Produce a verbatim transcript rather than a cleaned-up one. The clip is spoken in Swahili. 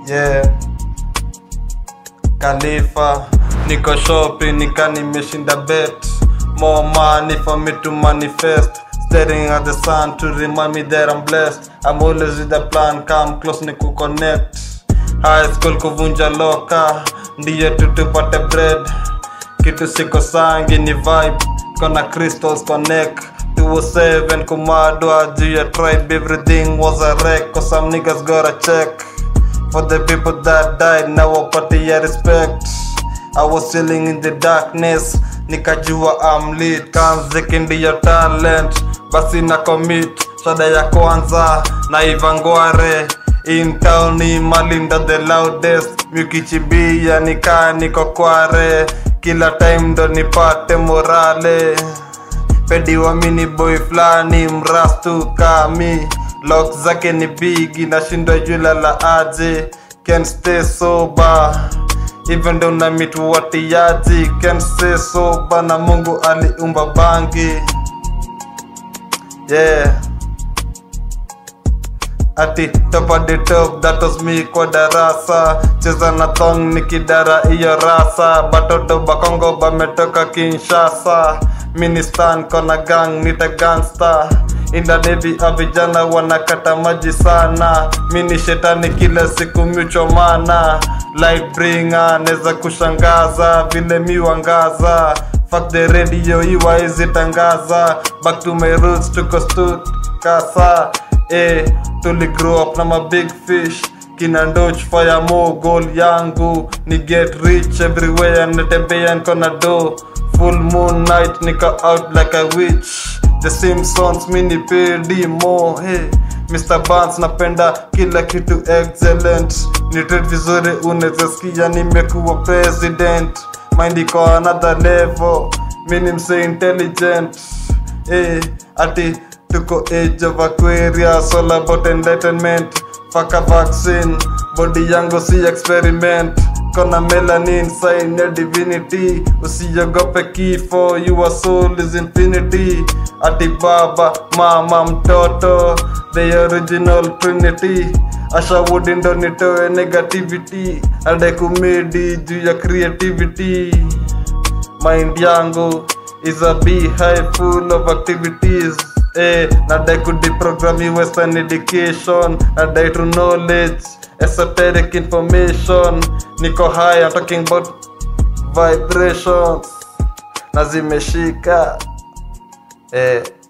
Yeah, Khalifa, niko shopping, nika nimeshinda bet. More money for me to manifest. Staring at the sun to remind me that I'm blessed. I'm always with the plan, come close ni kuconnect. High school kuvunja loka, ndiye tutupate bread. Kitu siko sangi ni vibe, kona crystals connect. two oh seven kumadwa, do your tribe, everything was a wreck. Cause some niggas got a check. For the people that died, now I party I respect. I was chilling in the darkness, nikajua I'm lit. Kanziki ndiyo talent, basi na commit. Shada ya kwanza, na ivangware. In town ni malinda the loudest. Miukichibia nika niko kware. Kila time ndo nipate morale. Pedi wa mini boy flani mrastu kami. Lock zake ni bigi na shindo yula la aje. Can't stay sober even though na mitu watiaji. Can't stay sober na Mungu aliumba bangi. Yeah, ati top of the top, that was me kwa darasa. Cheza na thong nikidara iyo rasa. Batoto bakongo bametoka Kinshasa. Ministan kona gang nita gangster. Inda navy avijana wanakata maji sana. Mini shetani kila siku miuchomana. Light bringer neza kushangaza vile miwangaza. Fuck the radio iwa izi tangaza. Back to my roots tuko stud kasa. Eh, tuli grow up na ma big fish. Kina ndoch fire mo goal yangu. Ni get rich everywhere natembea nkona do. Full moon night nika out like a witch. The Simpsons mini pedi mo. Hey, Mister Barnes napenda kila kitu excellent. Nitrate vizuri unezeskia nimekuwa president. Mind iko another level, mini mse intelligent. Hey, ati tuko age of Aquarius, all about enlightenment. Fuck a vaccine, body yangu si experiment. Kona melanin sign ya divinity. Usiogope kifo, your soul is infinity. Ati baba, mama, mtoto, the original trinity. Asha wodi ndo nitoe negativity. Ade kumedi juu ya creativity. Mind yangu is a beehive full of activities. Eh, nadai kudiprogrami western education. Nadai to knowledge, esoteric information. Niko high, I'm talking about vibrations. Na zimeshika. Eh